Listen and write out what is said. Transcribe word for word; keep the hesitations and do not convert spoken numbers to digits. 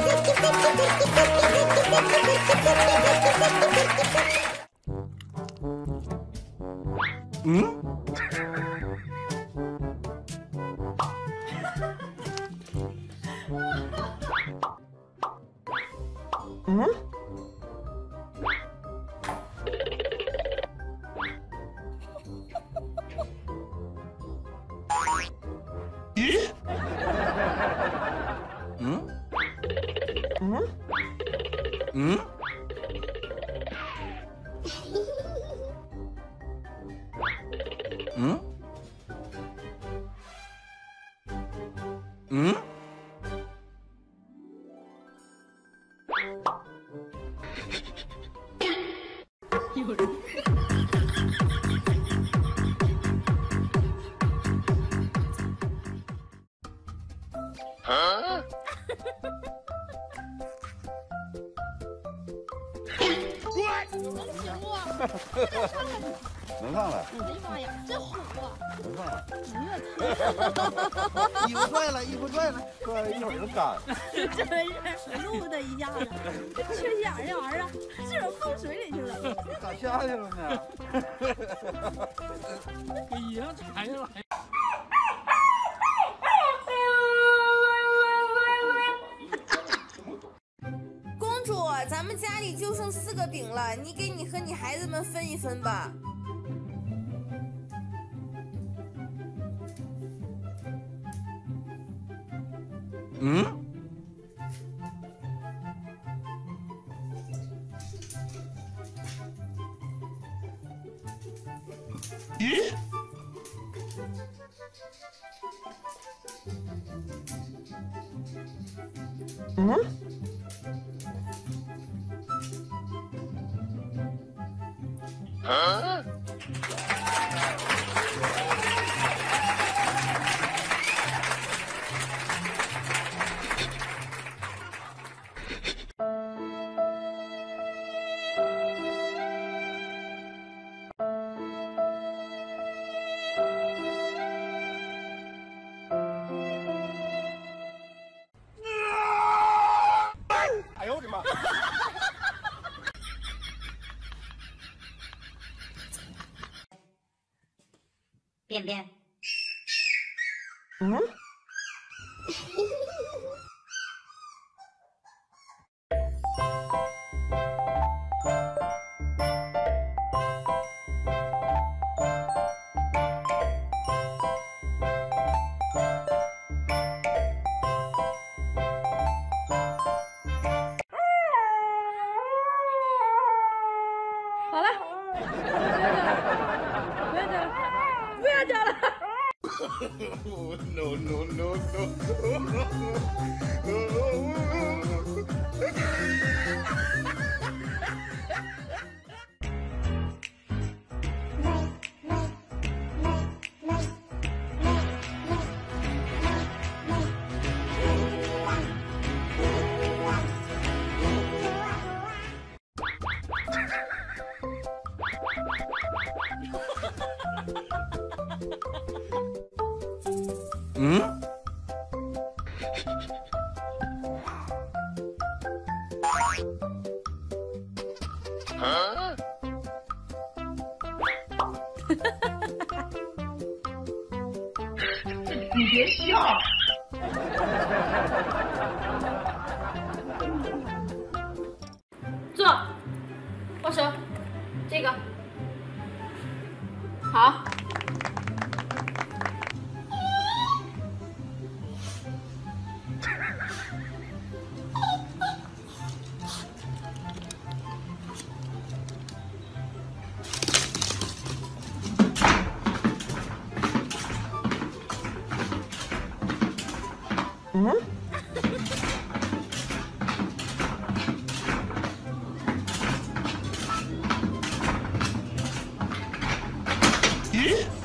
嗯？嗯？咦？嗯？嗯？嗯？嗯？嗯？ 有人。 啊？ 能上来！ 哎呀妈呀，真虎啊！ 能上来！ 哎呀， 衣服拽了，衣服拽了，拽了一会儿就干。 这没事，录的一下子，这缺心眼儿这玩意儿啊，是不是放水里去了？ 咋下去了呢？ 给衣裳缠上了。 公主，咱们家里就剩四个饼了，你给你和你孩子们分一分吧。 嗯？咦？嗯？啊？哎呦我的妈！ 便便。 嗯？ 好了，不要叫了，不要叫了，不要叫了。 No no no no！ 嗯？啊？ 你别笑。 坐，握手，这个，好。 嗯？咦？